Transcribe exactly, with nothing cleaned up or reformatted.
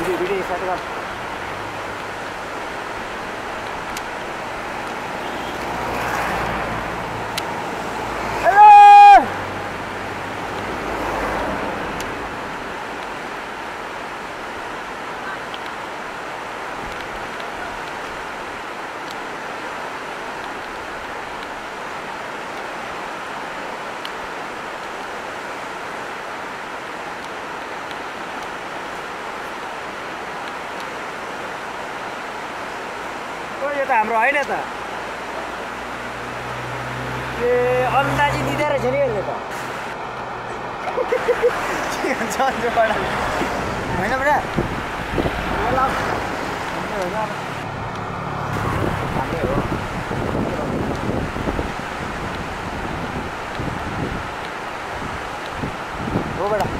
video start गर यो त हाम्रो होइन त ए अन्दाजी दिँदै रहेछ नि यसले त के हुन्छ होइन बडा हाम्रै हो हो बडा